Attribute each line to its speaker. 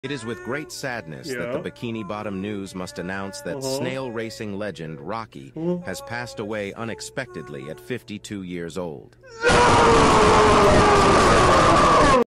Speaker 1: It is with great sadness that the Bikini Bottom News must announce that snail racing legend Rocky has passed away unexpectedly at 52 years old.